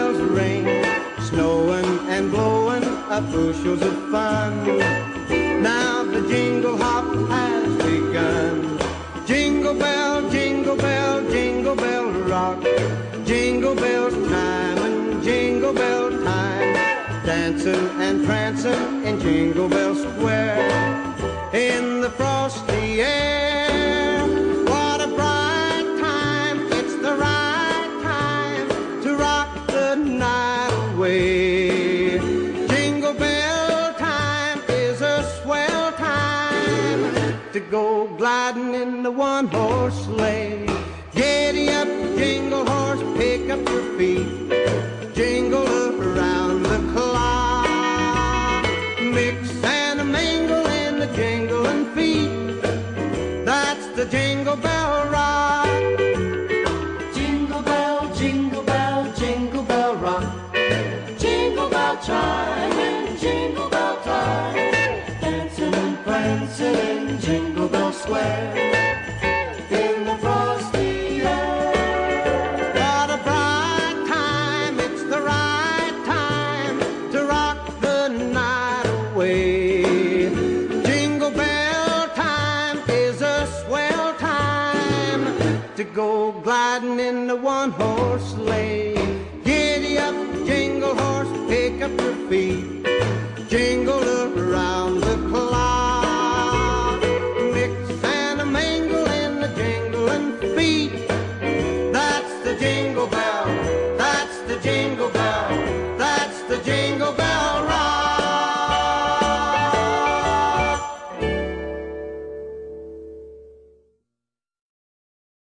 bells ring, snowing and blowing up bushels of fun. Now the jingle hop has begun. Jingle bell, jingle bell, jingle bell rock. Jingle bells time and jingle bell time. Dancing and prancing in Jingle Bell Square. In the frosty air, what a bright time. It's the right time to rock the night away. Jingle bell time is a swell time to go gliding in the one-horse sleigh. Giddy up, jingle horse, pick up your feet. Jingle around the clock. Mix and a mingle in the jingling feet. That's the Jingle Bell Rock. Jingle bell, jingle bell, jingle bell rock. Jingle bell chime and jingle bell time. Dancing and prancing in Jingle Bell Square. In the frosty air. What a bright time, it's the right time to rock the night away. Jingle bell time is a swell time to go gliding in the one-horse sleigh. Giddy up, jingle horse, pick up your feet.